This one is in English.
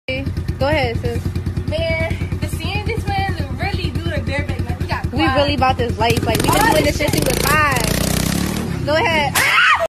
Go ahead, sis. Man, the seeing this man really do the bareback. Like, we got We really about this life. Like, we been doing this shit since we was 5. Go ahead. Ah!